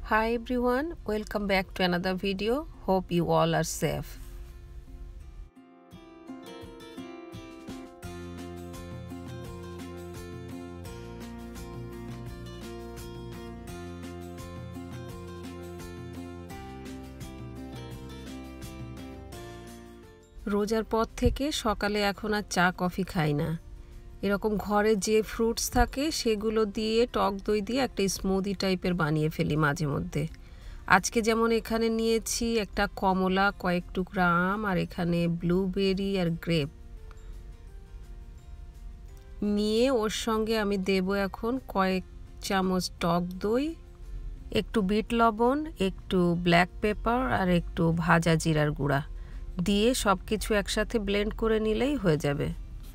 Hi everyone, welcome back to another video. Hope you all are safe. রোজার পর থেকে সকালে এখন আর চা কফি খাই না। এরকম ঘরে যে ফ্রুটস থাকে সেগুলো দিয়ে টক দই দিয়ে একটা স্মুদি টাইপের বানিয়ে ফেলি মাঝে মধ্যে। আজকে যেমন এখানে নিয়েছি একটা কমলা, কয়েক টুকরা আম, আর এখানে ব্লুবেরি আর গ্রেপ নিয়ে ওর সঙ্গে আমি দেব এখন কয়েক চামচ টক দই, একটু বিট লবণ, একটু ব্ল্যাক পেপার আর একটু ভাজা জিরার গুঁড়া দিয়ে সব কিছু একসাথে ব্লেন্ড করে নিলেই হয়ে যাবে।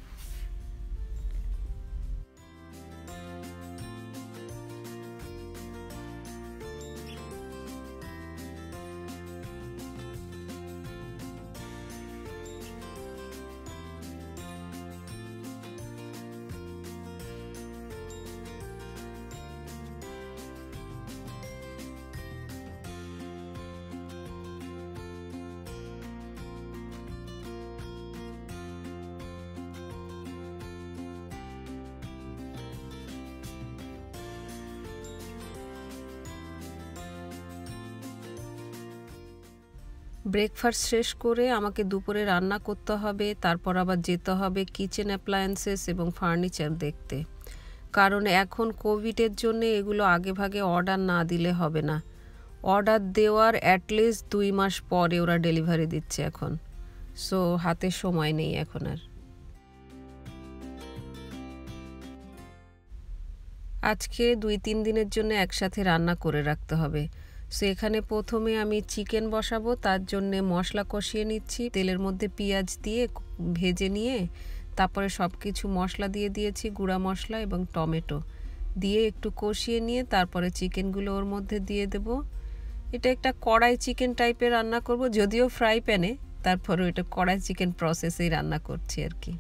ব্রেকফাস্ট শেষ করে আমাকে দুপুরে রান্না করতে হবে, তারপর আবার যেতে হবে কিচেন অ্যাপ্লায়েন্সেস এবং ফার্নিচার দেখতে, কারণ এখন কোভিডের জন্য এগুলো আগে ভাগে অর্ডার না দিলে হবে না। অর্ডার দেওয়ার অ্যাটলিস্ট 2 মাস পরে ওরা ডেলিভারি দিচ্ছে এখন, সো হাতে সময় নেই এখন আর। আজকে 2-3 দিনের জন্য একসাথে রান্না করে রাখতে হবে। সো এখানে প্রথমে আমি চিকেন বসাবো, তার জন্যে মশলা কষিয়ে নিচ্ছি। তেলের মধ্যে পেঁয়াজ দিয়ে ভেজে নিয়ে তারপরে সব কিছু মশলা দিয়ে দিয়েছি, গুঁড়া মশলা এবং টমেটো দিয়ে একটু কষিয়ে নিয়ে তারপরে চিকেনগুলো ওর মধ্যে দিয়ে দেব। এটা একটা কড়াই চিকেন টাইপের রান্না করব, যদিও ফ্রাই প্যানে, তারপরেও এটা কড়াই চিকেন প্রসেসেই রান্না করছি আর কি।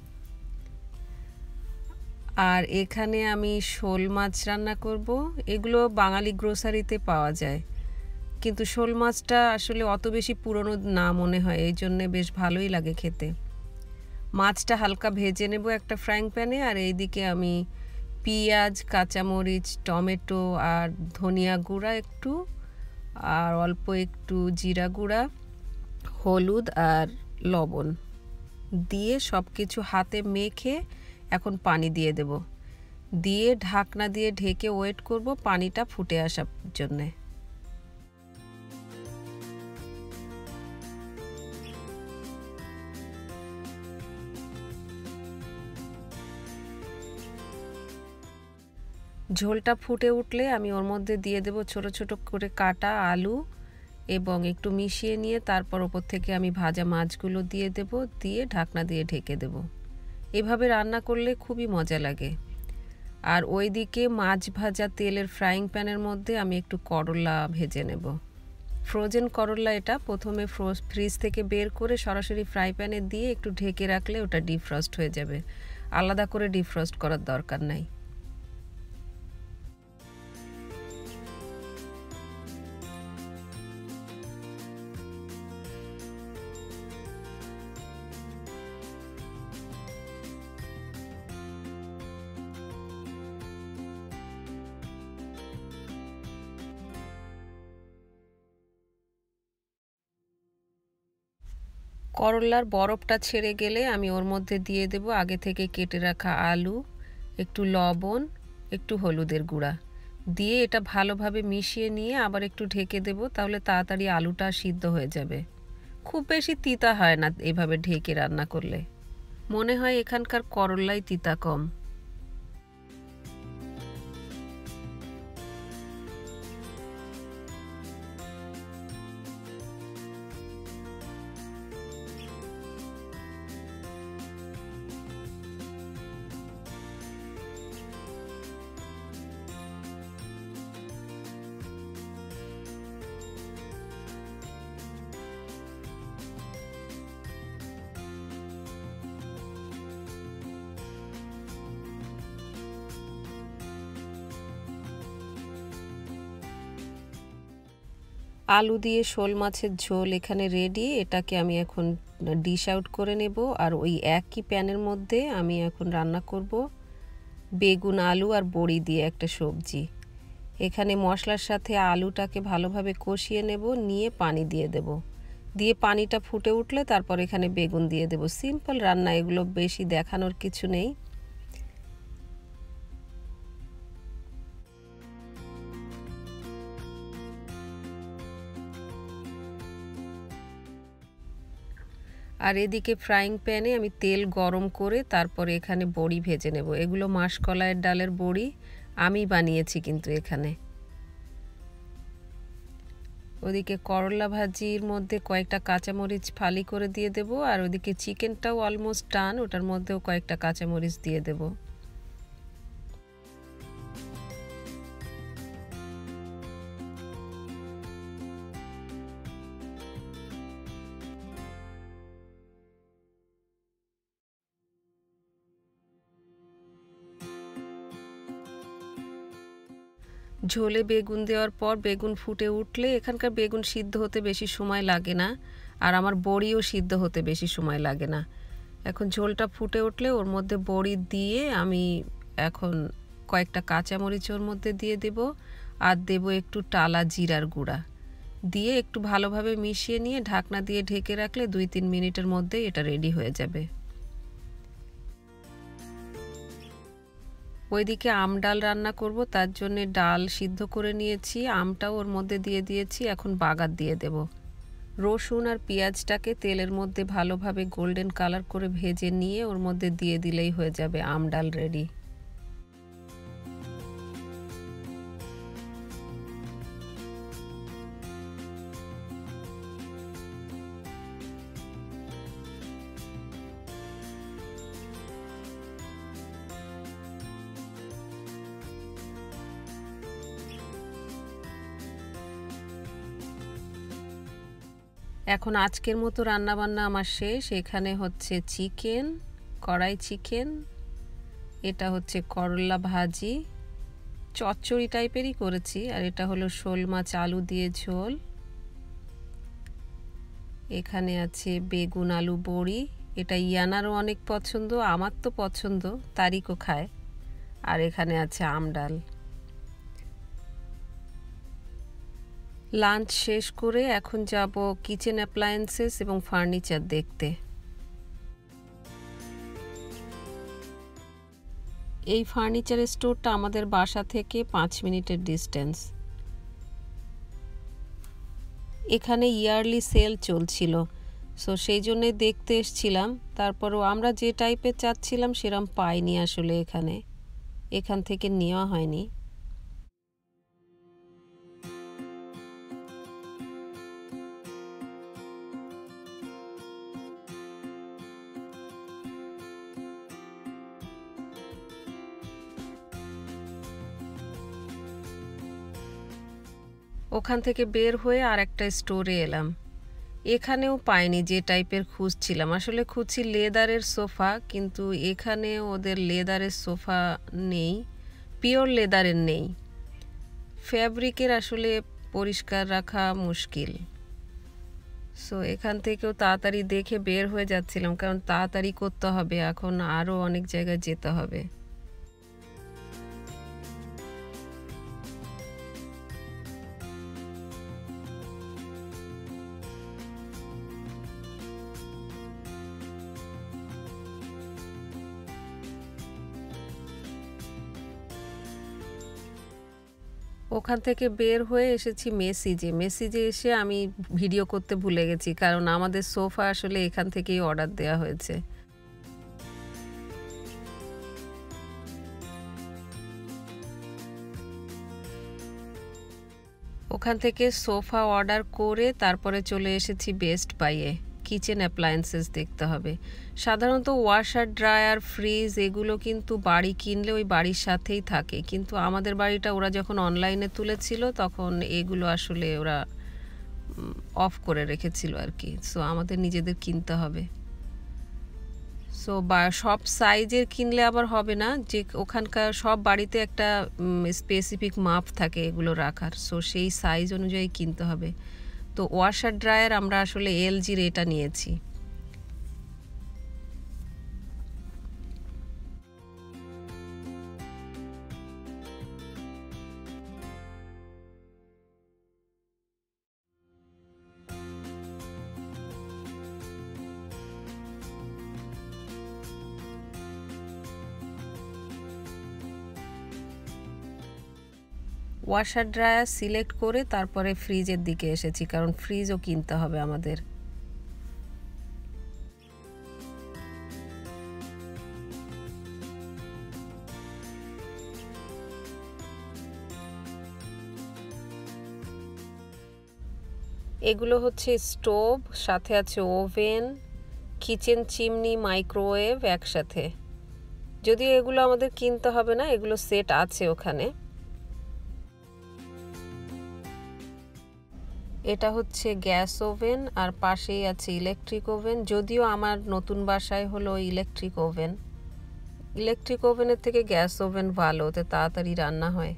আর এখানে আমি শোল মাছ রান্না করব। এগুলো বাঙালি গ্রোসারিতে পাওয়া যায়, কিন্তু শোল মাছটা আসলে অত বেশি পুরনো না মনে হয়, এই জন্যে বেশ ভালোই লাগে খেতে। মাছটা হালকা ভেজে নেব একটা ফ্রাইং প্যানে, আর এইদিকে আমি পেঁয়াজ, কাঁচামরিচ, টমেটো আর ধনিয়া গুঁড়া একটু, আর অল্প একটু জিরা গুঁড়া, হলুদ আর লবণ দিয়ে সব কিছু হাতে মেখে এখন পানি দিয়ে দেব, দিয়ে ঢাকনা দিয়ে ঢেকে ওয়েট করব পানিটা ফুটে আসার জন্যে। ঝোলটা ফুটে উঠলে আমি ওর মধ্যে দিয়ে দেব ছোট ছোট করে কাটা আলু এবং একটু মিশিয়ে নিয়ে তারপর ওপর থেকে আমি ভাজা মাছগুলো দিয়ে দেব, দিয়ে ঢাকনা দিয়ে ঢেকে দেব। এভাবে রান্না করলে খুবই মজা লাগে। আর ওইদিকে মাছ ভাজা তেলের ফ্রাইং প্যানের মধ্যে আমি একটু করলা ভেজে নেব। ফ্রোজেন করলা, এটা প্রথমে ফ্রিজ থেকে বের করে সরাসরি ফ্রাই প্যানে দিয়ে একটু ঢেকে রাখলে ওটা ডিফ্রস্ট হয়ে যাবে, আলাদা করে ডিফ্রস্ট করার দরকার নাই। করলার বরফটা ছেড়ে গেলে আমি ওর মধ্যে দিয়ে দেব আগে থেকে কেটে রাখা আলু, একটু লবণ, একটু হলুদের গুঁড়া দিয়ে এটা ভালোভাবে মিশিয়ে নিয়ে আবার একটু ঢেকে দেব, তাহলে তাড়াতাড়ি আলুটা সিদ্ধ হয়ে যাবে। খুব বেশি তিতা হয় না এভাবে ঢেকে রান্না করলে, মনে হয় এখানকার করলাই তিতা কম। আলু দিয়ে শোল মাছের ঝোল এখানে রেডি। এটাকে আমি এখন ডিশ আউট করে নেব। আর ওই একই প্যানের মধ্যে আমি এখন রান্না করব বেগুন, আলু আর বড়ি দিয়ে একটা সবজি। এখানে মশলার সাথে আলুটাকে ভালোভাবে কষিয়ে নেব, নিয়ে পানি দিয়ে দেব। দিয়ে পানিটা ফুটে উঠলে তারপর এখানে বেগুন দিয়ে দেব। সিম্পল রান্না, এগুলো বেশি দেখানোর কিছু নেই। আর এদিকে ফ্রাইং প্যানে আমি তেল গরম করে তারপরে এখানে বড়ি ভেজে নেব। এগুলো মাসকলাইয়ের ডালের বড়ি আমি বানিয়েছি কিন্তু এখানে। ওদিকে করলা ভাজির মধ্যে কয়েকটা কাঁচামরিচ ফালি করে দিয়ে দেব। আর ওদিকে চিকেনটাও অলমোস্ট ডান, ওটার মধ্যেও কয়েকটা কাঁচামরিচ দিয়ে দেব। ঝোলে বেগুন দেওয়ার পর বেগুন ফুটে উঠলে, এখানকার বেগুন সিদ্ধ হতে বেশি সময় লাগে না, আর আমার বড়িও সিদ্ধ হতে বেশি সময় লাগে না। এখন ঝোলটা ফুটে উঠলে ওর মধ্যে বড়ি দিয়ে আমি এখন কয়েকটা কাঁচামরিচ ওর মধ্যে দিয়ে দেব, আর দেব একটু টালা জিরার গুঁড়া দিয়ে একটু ভালোভাবে মিশিয়ে নিয়ে ঢাকনা দিয়ে ঢেকে রাখলে 2-3 মিনিটের মধ্যেই এটা রেডি হয়ে যাবে। ওইদিকে আম ডাল রান্না করব, তার জন্য ডাল সিদ্ধ করে নিয়েছি, আমটাও ওর মধ্যে দিয়ে দিয়েছি। এখন বাগার দিয়ে দেব। রসুন আর পেঁয়াজটাকে তেলের মধ্যে ভালোভাবে গোল্ডেন কালার করে ভেজে নিয়ে ওর মধ্যে দিয়ে দিলেই হয়ে যাবে আম ডাল রেডি। এখন আজকের মতো রান্নাবান্না আমার শেষ। এখানে হচ্ছে চিকেন, কড়াই চিকেন, এটা হচ্ছে করলা ভাজি, চচ্চড়ি টাইপেরই করেছি, আর এটা হলো শোল মাছ আলু দিয়ে ঝোল। এখানে আছে বেগুন আলু বড়ি, এটা ইয়ানারও অনেক পছন্দ, আমার তো পছন্দ, তারিকও খায়। আর এখানে আছে আম ডাল। লাঞ্চ শেষ করে এখন যাব কিচেন অ্যাপ্লায়েন্সেস এবং ফার্নিচার দেখতে। এই ফার্নিচার স্টোরটা আমাদের বাসা থেকে 5 মিনিটের ডিস্টেন্স। এখানে ইয়ারলি সেল চলছিল, সো সেই জন্যে দেখতে এসছিলাম। তারপরও আমরা যে টাইপের চাচ্ছিলাম সেরকম পাইনি আসলে, এখান থেকে নেওয়া হয়নি। ওখান থেকে বের হয়ে আর একটা স্টোরে এলাম। এখানেও পাইনি যে টাইপের খুঁজছিলাম। আসলে খুঁজছি লেদারের সোফা, কিন্তু এখানে ওদের লেদারের সোফা নেই, পিওর লেদারের নেই। ফ্যাব্রিকের আসলে পরিষ্কার রাখা মুশকিল। সো এখান থেকেও তাড়াতাড়ি দেখে বের হয়ে যাচ্ছিলাম, কারণ তাড়াতাড়ি করতে হবে, এখন আরও অনেক জায়গায় যেতে হবে। ওখান থেকে বের হয়ে এসেছি মেসিজে এসে আমি ভিডিও করতে ভুলে গেছি, কারণ আমাদের সোফা আসলে এখান থেকেই অর্ডার দেওয়া হয়েছে। ওখান থেকে সোফা অর্ডার করে তারপরে চলে এসেছি বেস্ট বাইয়ে। কিচেন অ্যাপ্লায়েন্সেস দেখতে হবে। সাধারণত ওয়াশার, ড্রায়ার, ফ্রিজ এগুলো কিন্তু বাড়ি কিনলে ওই বাড়ির সাথেই থাকে, কিন্তু আমাদের বাড়িটা ওরা যখন অনলাইনে তুলেছিল তখন এগুলো আসলে ওরা অফ করে রেখেছিল আর কি। সো আমাদের নিজেদের কিনতে হবে। সো সব সাইজের কিনলে আবার হবে না, যে ওখানকার সব বাড়িতে একটা স্পেসিফিক মাপ থাকে এগুলো রাখার, সো সেই সাইজ অনুযায়ী কিনতে হবে। তো ওয়াশার ড্রায়ার আমরা আসলে এলজির এটা নিয়েছি। ওয়াশার ড্রায়ার সিলেক্ট করে তারপরে ফ্রিজের দিকে এসেছি, কারণ ফ্রিজও কিনতে হবে আমাদের। এগুলো হচ্ছে স্টোভ, সাথে আছে ওভেন, কিচেন চিমনি, মাইক্রোওয়েভ একসাথে। যদিও এগুলো আমাদের কিনতে হবে না, এগুলো সেট আছে ওখানে। এটা হচ্ছে গ্যাস ওভেন আর পাশেই আছে ইলেকট্রিক ওভেন। যদিও আমার নতুন বাসায় হলো ইলেকট্রিক ওভেন। ইলেকট্রিক ওভেনের থেকে গ্যাস ওভেন ভালো, ওতে তাড়াতাড়ি রান্না হয়।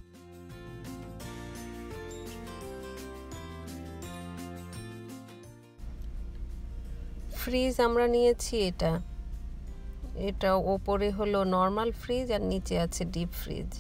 ফ্রিজ আমরা নিয়েছি এটা ওপরে হলো নর্মাল ফ্রিজ আর নিচে আছে ডিপ ফ্রিজ।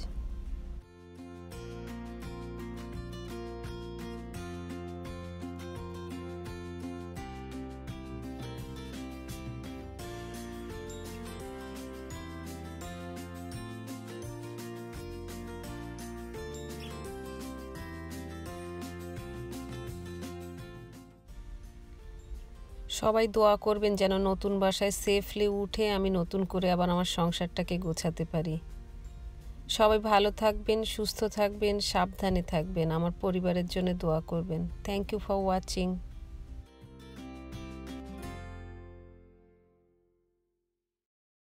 সবাই দোয়া করবেন যেন নতুন বাসায় সেফলি উঠে আমি নতুন করে আবার আমার সংসারটাকে গোছাতে পারি। সবাই ভালো থাকবেন, সুস্থ থাকবেন, সাবধানে থাকবেন। আমার পরিবারের জন্য দোয়া করবেন। Thank you for watching.